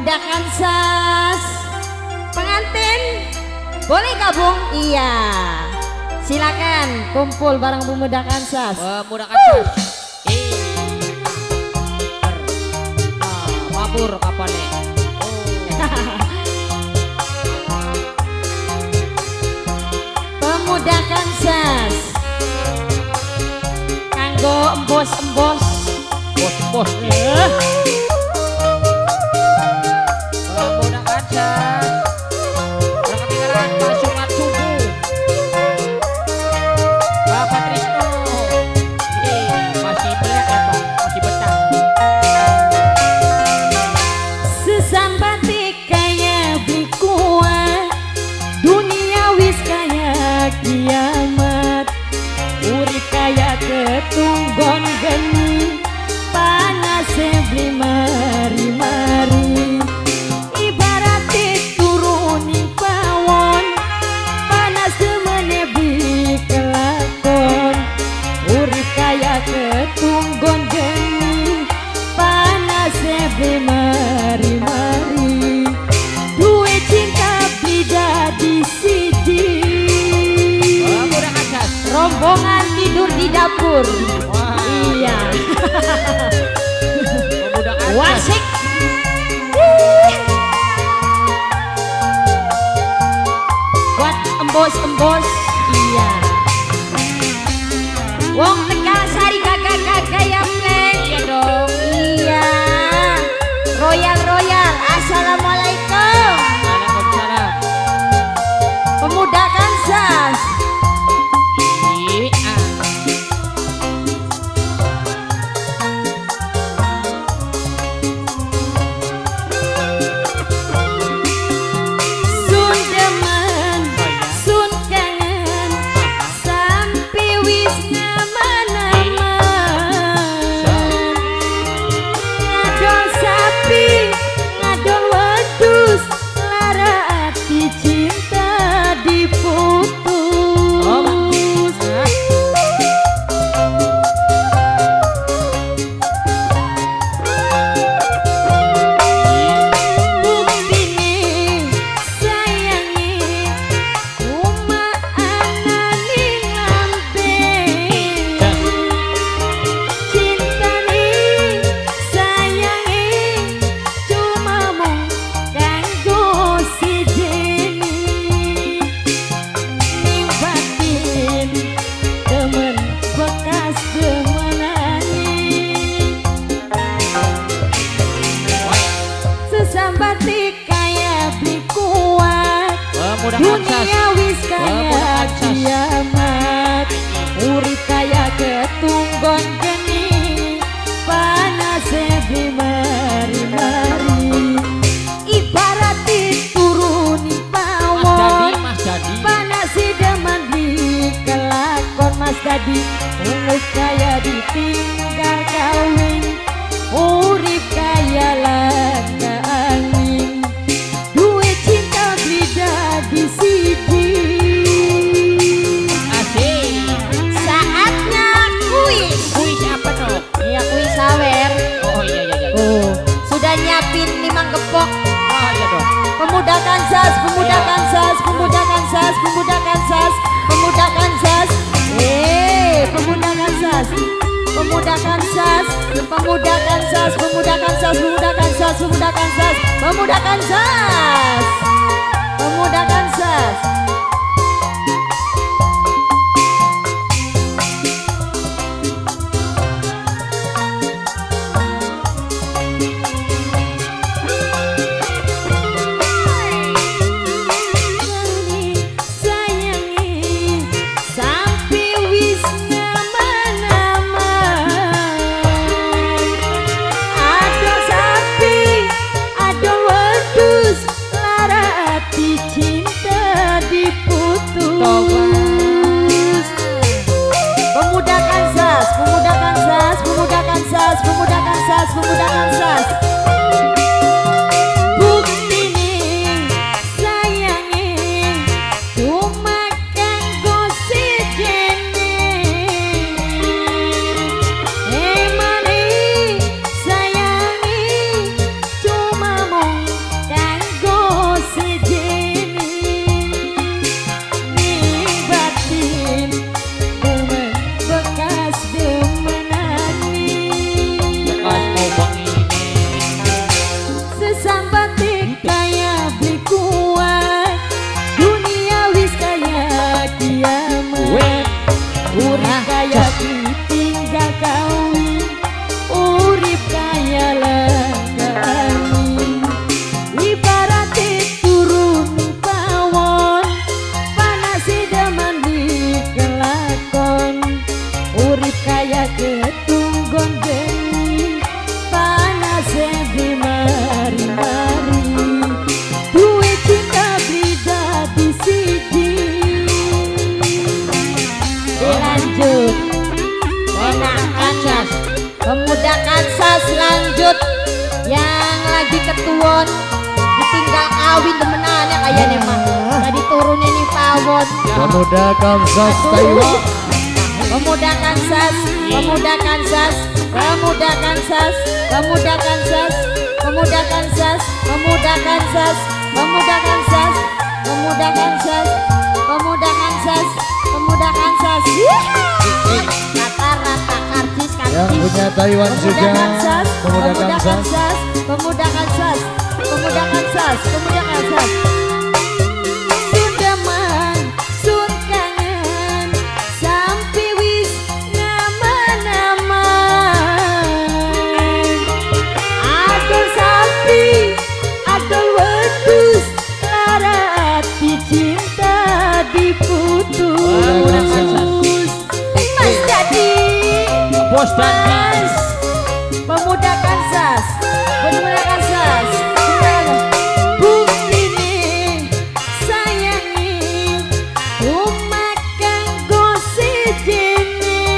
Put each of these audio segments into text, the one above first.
Pemuda Kansas. Pengantin boleh gabung? Iya. Silakan kumpul bareng Pemuda Kansas. Pemuda Kansas. Mabur kapalnya. Pemuda Kansas. Kanggo embos-embos. Bos-bos. Pemuda Kansas. Berangkat tinggalan Pak Sumat Subuh. Bapak Trisno. Masih belah ya Pak? Masih betah. Sesambatik kaya beli kuat, dunia wis kaya kiamat. Urip kaya ketunggon geni, panas beli mari-mari. Ibarat turuning pawon, panas temene beli kelakon. Urip kaya ketunggon geni, panas beli mari-mari. Duwe cinta beda di sidi, Pemuda Kansas. rombongan tidur di dapur. Wah. Iya. Pemuda Kansas. Wasik. Buat embos-embos. Iya. Wong Tegal Sari gagah-gagah ya pleng. Iya dong. Iya. Royal. Assalamualaikum. Waalaikumsalam. Pemuda Kansas. Iya. Sun demen, sun kangen, sampai wis ngaman-aman. Ngadol sapi, ngadol wedus, lara hati cinta diputus. Buktine sayangi, cuma anani lambe. Cintane sayangi, cuma mung kanggo sijeni. Ning batin temen bekas demenani. Sesambatik kaya beli kuat, Pemuda Kansas. dunia wis kaya Pemuda Kansas. kiamat. Urip kaya ketunggon geni, panas beli mari-mari. Ibarat turuni pawon, Mas Dadi. panas demen di kelakon. Mas Dadi mulus kaya ditinggal kawin, urip kaya langka angin. Duwe cinta beda di sidi. Asik. Saatnya kuis. Kuis apa dong? Iya, kuis sawer. Oh iya. Oh, sudah nyiapin 5 gepok. Oh iya dong. Pemuda Kansas, Pemuda Kansas, Pemuda Kansas, Pemuda Kansas, Pemuda Kansas. Pemuda Kansas. Pemuda Kansas, Pemuda Kansas, Pemuda Kansas, Pemuda Kansas, Pemuda Kansas, Pemuda Kansas, Pemuda Kansas. Sayangi, sampai wis ngaman-aman. Ada sapi, ada wedus, lara hati cinta diputus. Pemuda Kansas, Pemuda Kansas, Pemuda Kansas, Pemuda Kansas, Pemuda Kansas. Buktine sayangi, cuma kanggo sijene. Emane sayangi, cuma mung lanjut. Enak Kansas. Pemuda Kansas lanjut. Yang lagi ketuon ditinggal kawin temenannya kayaknya mah. Tadi turunin nih pawon. Pemuda Kansas Taiwan. Pemuda Kansas, pemuda Kansas, pemuda Kansas, pemuda Kansas, pemuda Kansas, pemuda Kansas, pemuda Kansas, pemuda Kansas, pemuda Kansas, pemuda Kansas. Rata-rata karcis Yang punya Taiwan juga. Pemuda Kansas, pemuda Kansas, pemuda Kansas, pemuda Kansas. Sundaman, sun kangen, sampai wis nama-naman. Adol sapi, adol wedus, lara hati cinta diputus. Mas Dadi, Bos Dadi. pemuda Kansas, pemuda Kansas. Bukti nih sayangi, rumah kanggo sejene.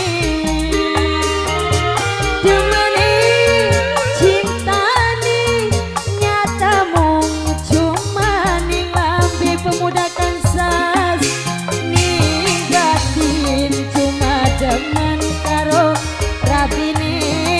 Demene cintane nyata mung cuma ning lambe. Pemuda Kansas ning batin cuma demen karo rabine.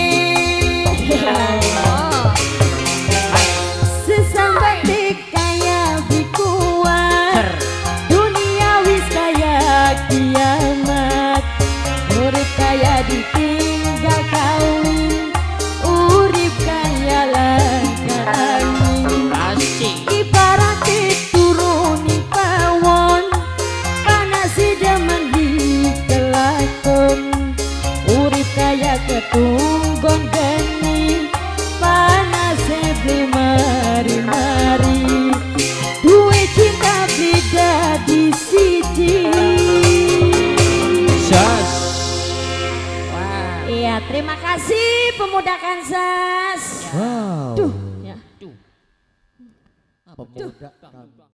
Sesambat kaya bikuat, dunia wis kaya kiamat. Urip kaya ditinggal kawin, urip kaya langka angin. Asik. Ibarat turuni pawon, panas demen di kelakon. Urip kaya ketunggon geni, panas beli mari-mari. Duwe cinta beda di siji. Jas. Iya, terima kasih pemuda Kansas. Wow. Duh, ya. Pemuda Kansas.